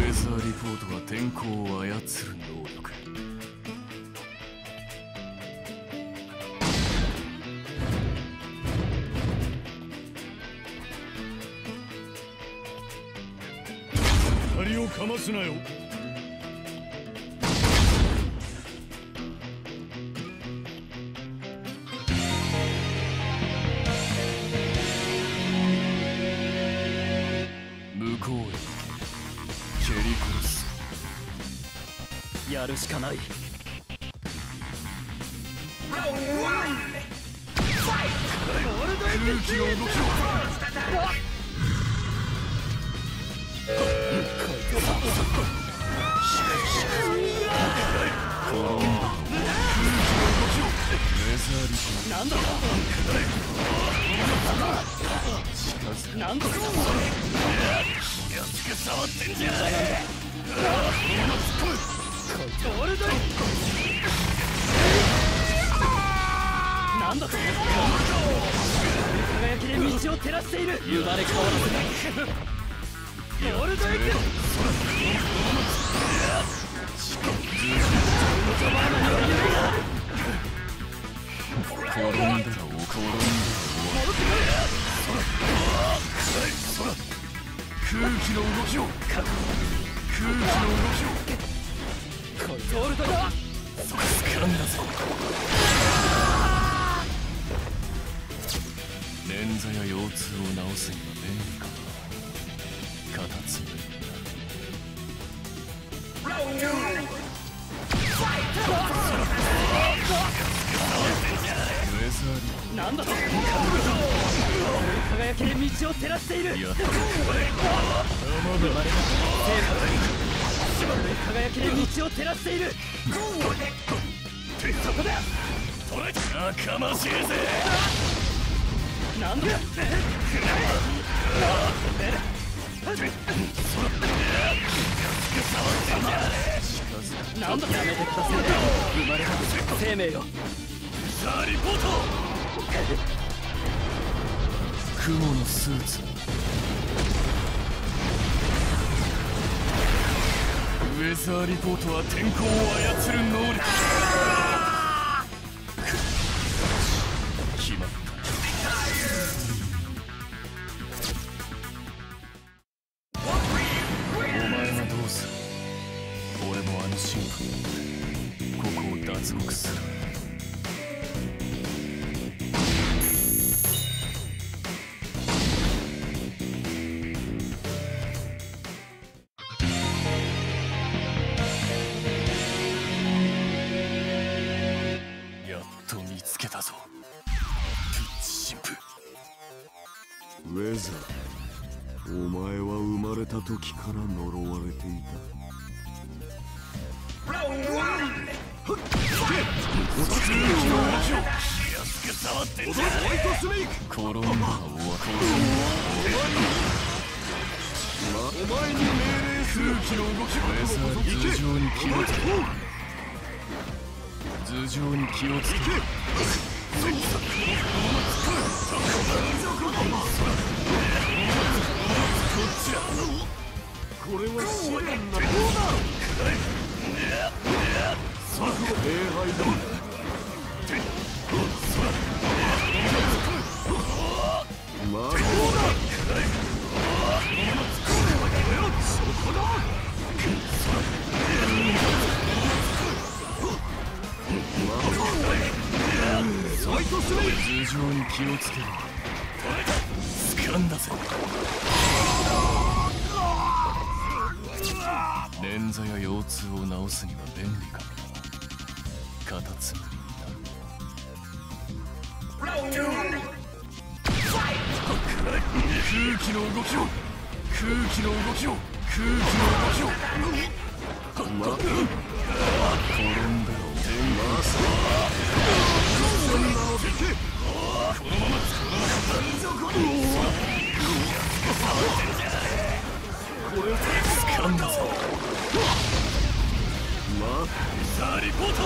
ェザーリポートは天候を操る能力。槍をかますなよ。向こうへ蹴り殺す。やるしかない。空気の動きをなんだなんだ気安く触ってんじゃない。なんだと輝きで道を照らしている。生まれ変わらせない。オルドイク転んだらお転んだら空気の動きを空気の動きをコントロールだ。掴んだぞ。捻挫や腰痛を治すには便利かな。カタツムリなんだと輝きで道を照らしている。生まれた輝きで道を照らしている。そこだ。仲間しいぜ。なんだなんだやめてください。生まれた生命よ。さあリポート。雲のスーツ。ウェザーリポートは天候を操る能力。決まった。お前はどうする。俺もあの神父ここを脱獄する。 ウェザー、お前は生まれた時から呪われていた。 転んだお前に命令する。 空気の動きを頭上に気をつけ。頭上に気をつけ。 これは試練な。礼拝だ。魔法だ。そこだ。 頭上に気をつけろ。掴んだぜ。捻挫や腰痛を治すには便利かな。カタツムリになる。空気の動きを空気の動きを空気の動きを転んだら天がす。このままこれを掴んだぞ。さあリポート。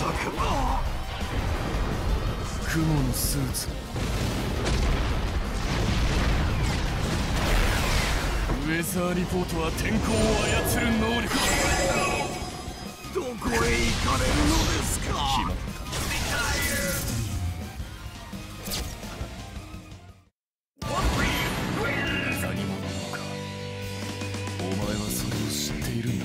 雲のスーツ。ウウェザーリポートは天候を操る能力。 どこへ行かれるのですか。 決まった。何者なのか。お前はそれを知っているんだ。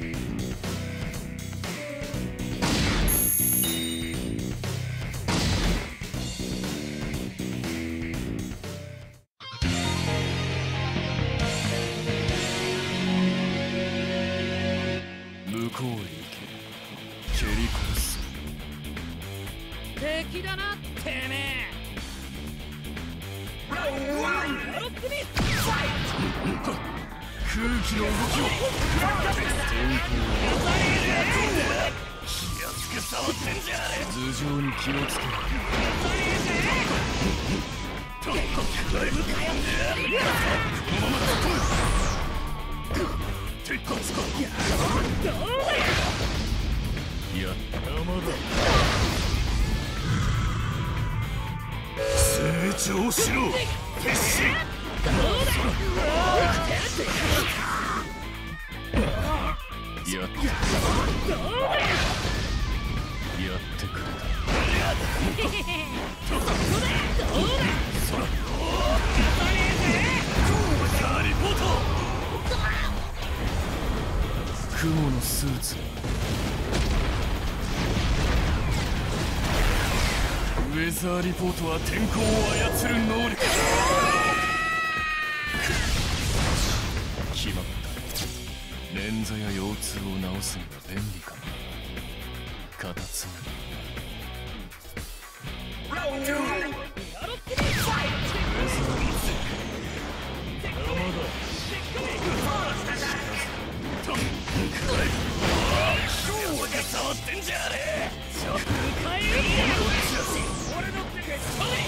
向こうへ行け。蹴り殺す。 敵だな、てめえ。 空気の動きを天候を気安く触ってんじゃねえ。頭上に気をつけろ。やったまだ。 成長しろ決死。 やってくれた。雲のスーツだ。ウェザーリポートは天候を操る能力。決まった。捻挫や腰痛を治すには便利かも。カタツム触ってんじゃねえ。俺の手で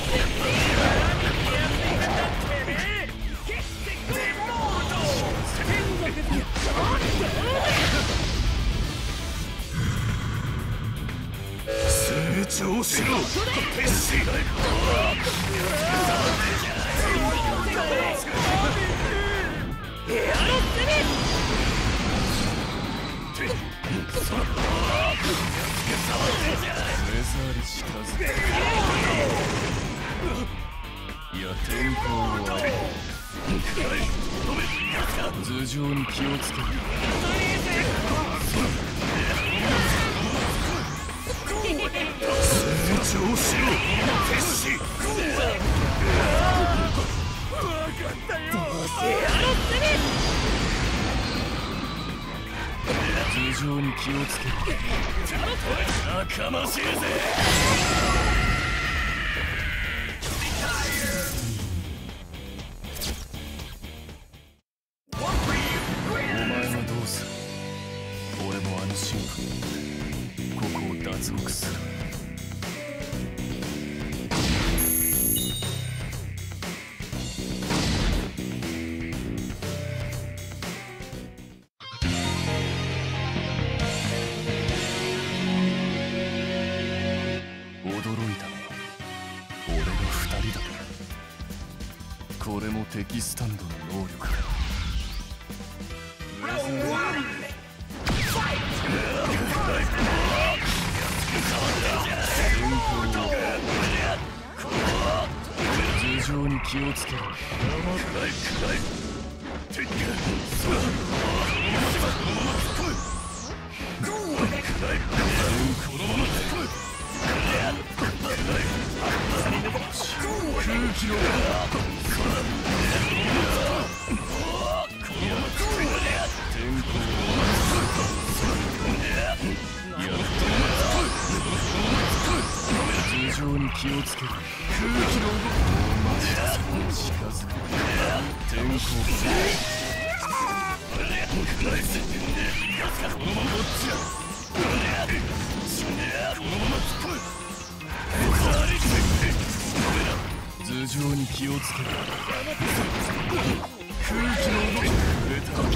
成長しろ決死。 いや天候を頭上に気をつける。 成長しろ決死。 頭上に気をつける。仲間しいぜ。お前はどうする。俺もあの神父にここを脱獄する。驚いたのは俺が2人だと。これも敵スタンドの能力だ。頭上に気をつけろ。空気の天候頭上に気をつける。空気の動き近づく。天候このままこっちだ。このまま突っ込む。頭上に気をつける。空気の動き触れた。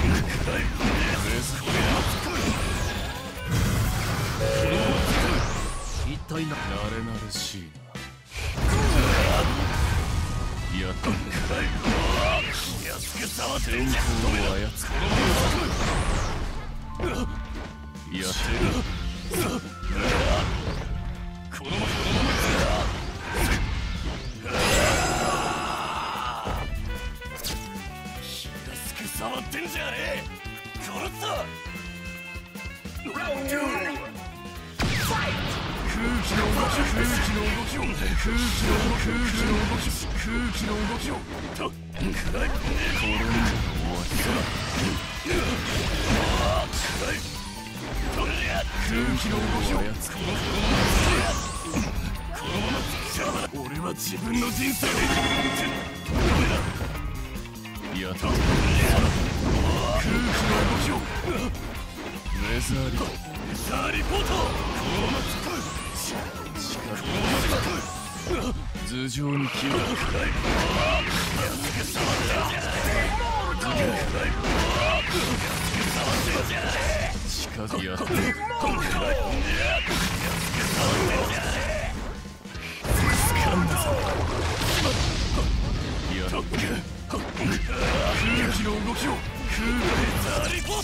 一体な。慣れ慣れしいな。やったんかい。気安すく触ってんじゃん。 天候を操る。やってる。 このまま気がすく触ってんじゃねえ。殺すぞ。空気の動きを空気の動きをと転んで終わりだ。空気の動きをこのまま俺は自分の人生でやった。 空気の動きをウェザーリポート。 ウェザーリポート。このまま突っ込む。 頭上に気をつけ。近づきやって。 掴んだぞ。 やっ空気の動きをウェザーリポート。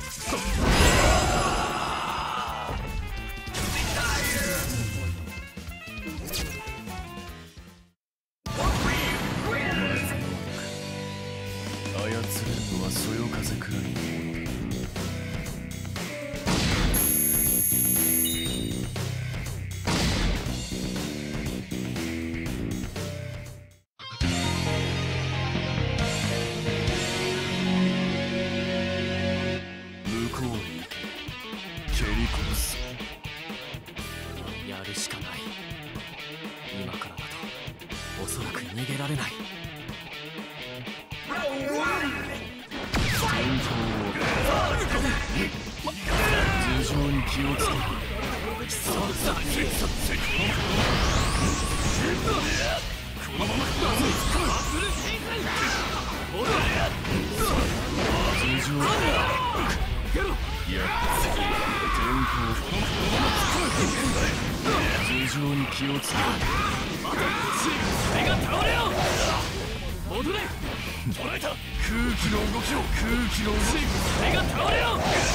操れるのはそよ風くらいのもの。向こうへ蹴り殺す。 やるしかない。今からだとおそらく逃げられない。 頭上に気をつけ。 このまま頭上やっ天候。頭上に気をつけ。 手が倒れよ。戻れ。捉えた。空気の動きを空気の動き。手が倒れよ。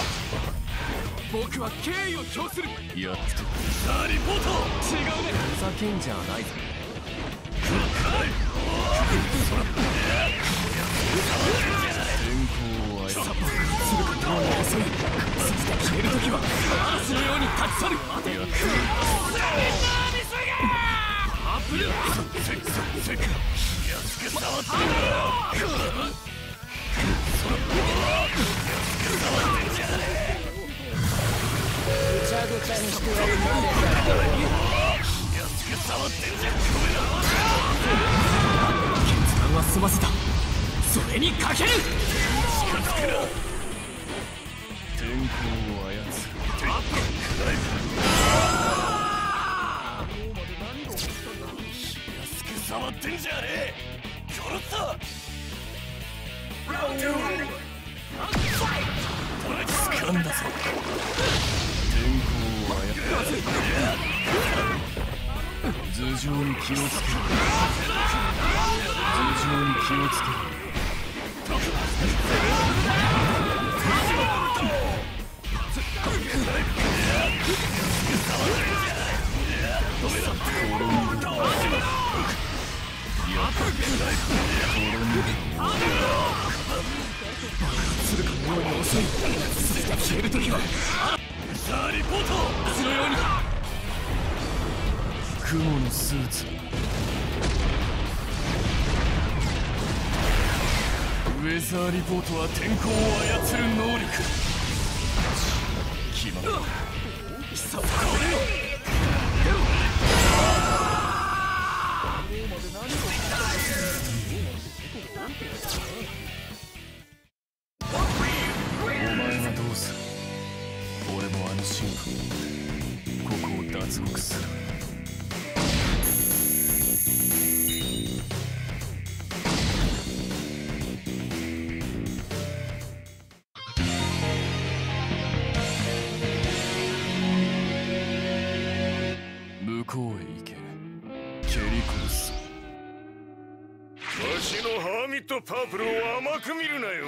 僕は敬意を表する。 やってさあリポート。違うね。 ふざけんじゃないぞ。 天候を操る。 すぐかを遅い。消えるときは嵐のように立ち去る。 やってアップル。セク安く触ってる。 ぐちゃぐちゃにしてやるまでだ。 安く触ってんじゃん。 決断は済ませた。それにかける。 近づくな。 天候を操る。 安く触ってんじゃねえ。殺すぞ。掴んだぞ。 天候を操る。頭上に気をつける。頭上に気をつける。 鶴かのように遅い。消えるときはさあリポート。 そのように雲のスーツ。ウェザーリポートは天候を操る能力。決まった。 さあお前はどうする。俺もあの神父をここを脱獄する。向こうへ行け。蹴り殺す。 わしのハーミットパープルを甘く見るなよ。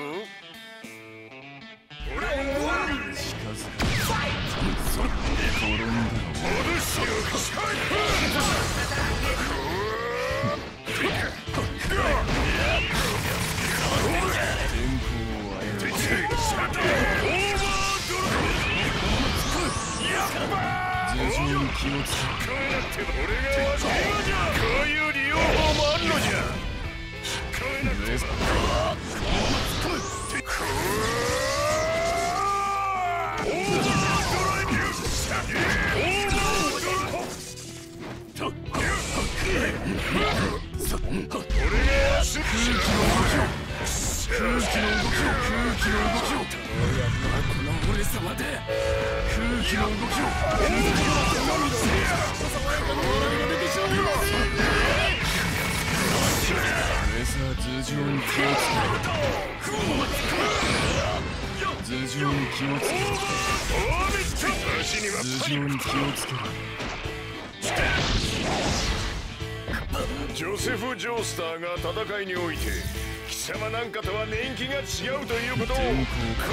俺が近づく転んだろ戻しろ。 天候を操る頭上に気をつけ俺がこういう利用法もあるのじゃ。 ウェザ頭上に気をつけ頭上に気をつけ頭上に気をつけジョセフ・ジョースターが戦いにおいて貴様なんかとは年季が違うということをこれから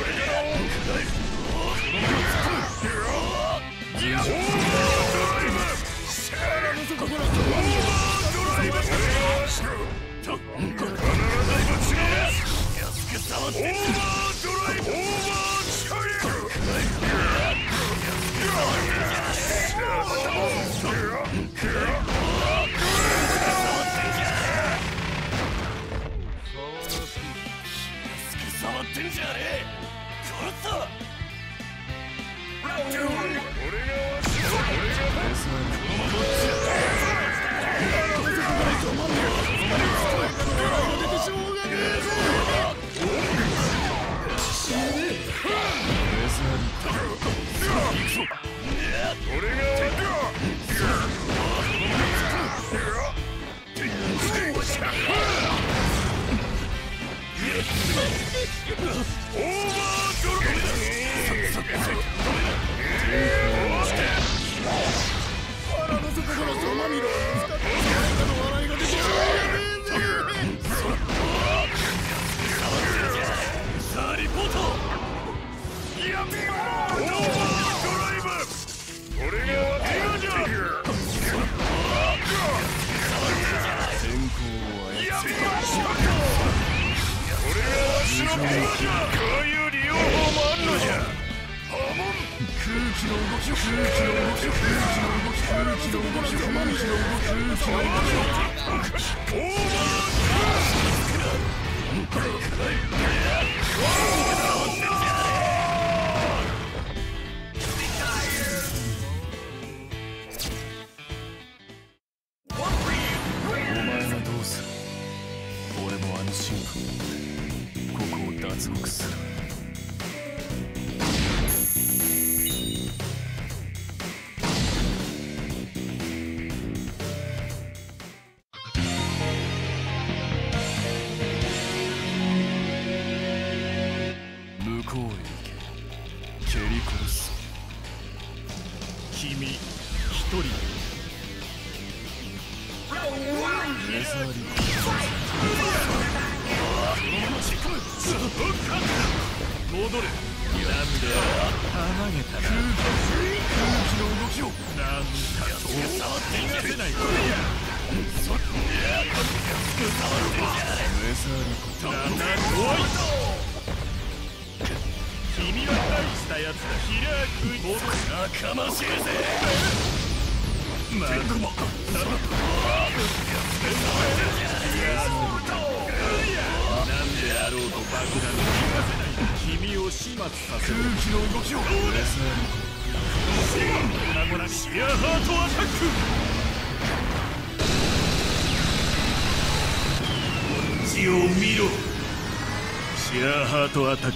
アタック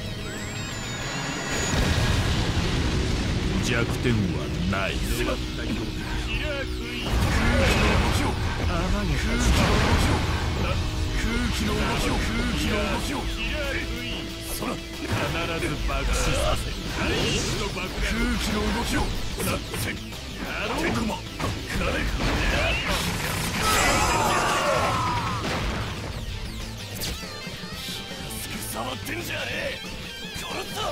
弱点はない。必ず爆死させる。空気の動きを触ってんじゃねえ。殺すぞ。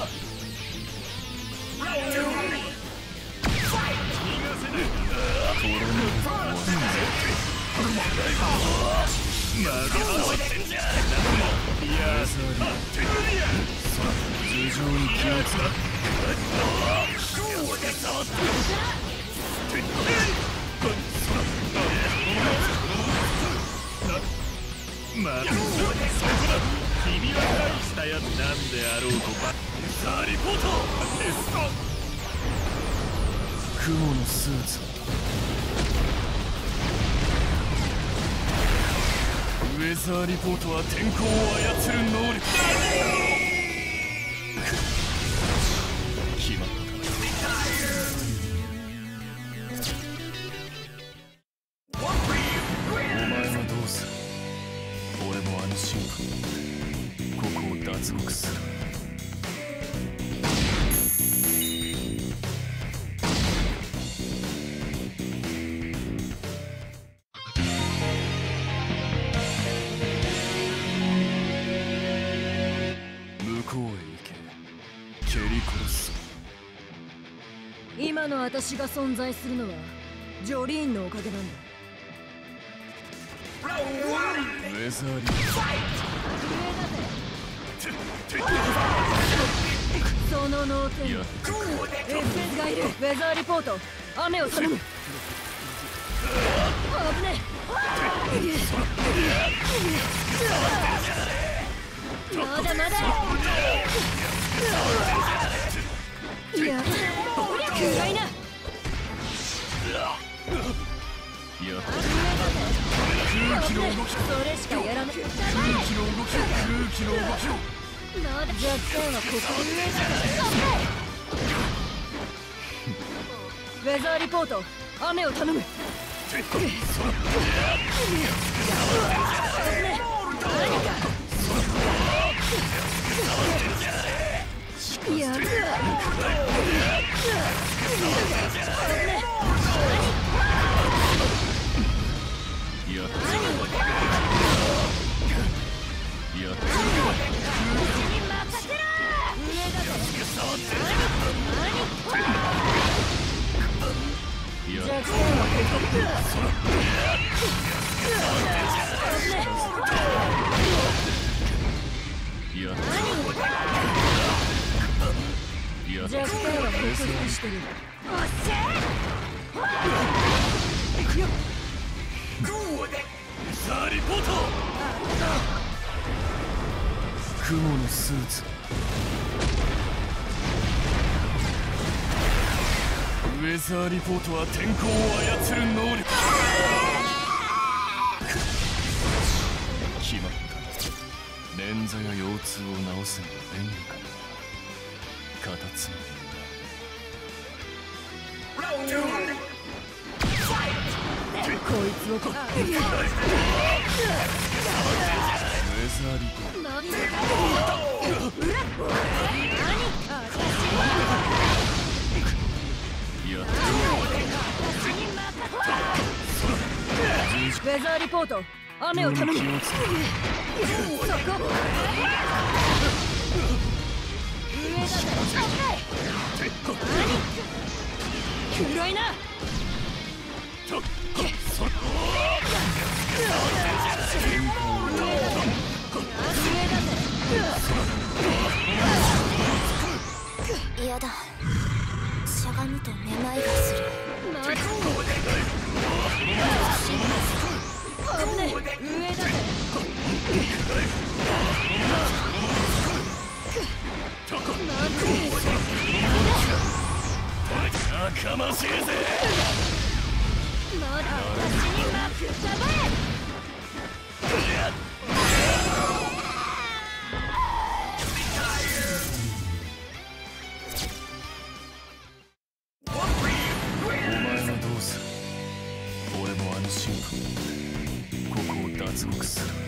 君は大したやつなんであろうとば。さあリポートテスト。 雲のスーツウェザーリポートは天候を操る能力。決まった。お前はどうする。俺もあの神父ここを脱獄する。 今の私が存在するのはジョリーンのおかげなんだ。 ウェザーリその脳天 SS がいる。ウェザーリポート雨を頼む。危ねえ。まだまだ。いや暗いな。空気の動き。それしかやらない。空気の動き。空気の動きを。まだ弱点はここ。ウェザーリポート雨を頼む。やる。弱点は克服してる。 さあリポート。 雲のスーツウェザーリポートは天候を操る能力。決まった。捻挫や腰痛を治すのは便利かな。カタツムこいつをこ。ウェザーリポート。ウェザーリポート雨を頼む。そこ。暗いな。 嫌だ。しゃがむとめまいがする。 危ねえ。上だぜ。 かましいぜ。 まだ私に任せたまえ。 お前はどうする。俺もあの神父ここを脱獄する。